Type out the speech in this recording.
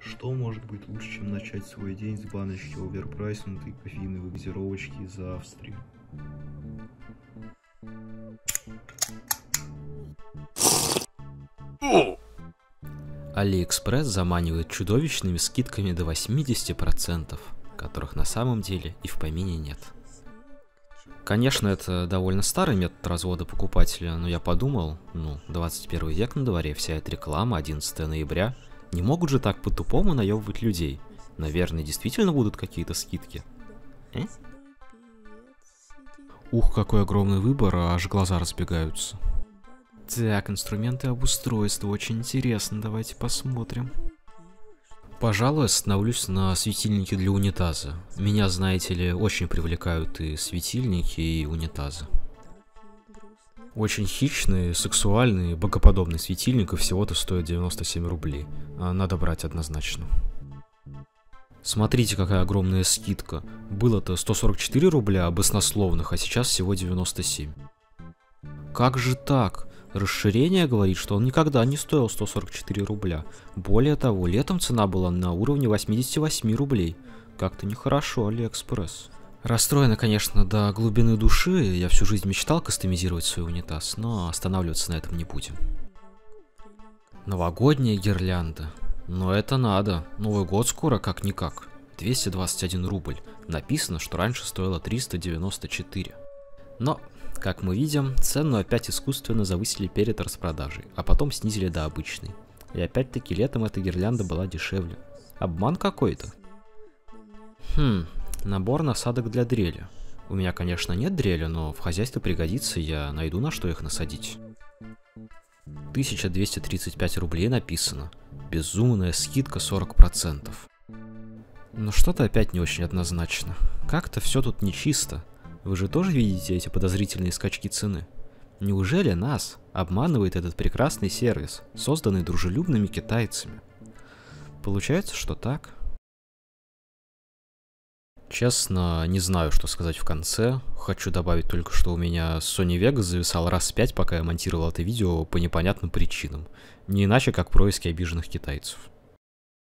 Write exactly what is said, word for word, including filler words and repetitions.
Что может быть лучше, чем начать свой день с баночки оверпрайснутой кофеиновой газировочки из Австрии? Алиэкспресс заманивает чудовищными скидками до восьмидесяти процентов, которых на самом деле и в помине нет. Конечно, это довольно старый метод развода покупателя, но я подумал, ну, двадцать первый век на дворе, вся эта реклама, одиннадцатого ноября, не могут же так по-тупому наебывать людей. Наверное, действительно будут какие-то скидки. Э? Ух, какой огромный выбор, аж глаза разбегаются. Так, инструменты обустройства, очень интересно, давайте посмотрим. Пожалуй, остановлюсь на светильнике для унитаза. Меня, знаете ли, очень привлекают и светильники, и унитазы. Очень хищный, сексуальный, богоподобный светильник, и всего-то стоит девяносто семь рублей. Надо брать однозначно. Смотрите, какая огромная скидка. Было-то сто сорок четыре рубля баснословных, а сейчас всего девяносто семь. Как же так? Расширение говорит, что он никогда не стоил сто сорок четыре рубля. Более того, летом цена была на уровне восьмидесяти восьми рублей. Как-то нехорошо, Алиэкспресс. Расстроена, конечно, до глубины души. Я всю жизнь мечтал кастомизировать свой унитаз, но останавливаться на этом не будем. Новогодняя гирлянда. Но это надо. Новый год скоро как-никак. двести двадцать один рубль. Написано, что раньше стоило триста девяносто четыре. Но, как мы видим, цену опять искусственно завысили перед распродажей, а потом снизили до обычной. И опять-таки летом эта гирлянда была дешевле. Обман какой-то. Хм, набор насадок для дрели. У меня, конечно, нет дрели, но в хозяйстве пригодится, я найду на что их насадить. тысяча двести тридцать пять рублей написано. Безумная скидка сорок процентов. Но что-то опять не очень однозначно. Как-то все тут нечисто. Вы же тоже видите эти подозрительные скачки цены? Неужели нас обманывает этот прекрасный сервис, созданный дружелюбными китайцами? Получается, что так. Честно, не знаю, что сказать в конце. Хочу добавить только, что у меня Sony Vegas зависал раз пять, пока я монтировал это видео по непонятным причинам. Не иначе, как происки обиженных китайцев.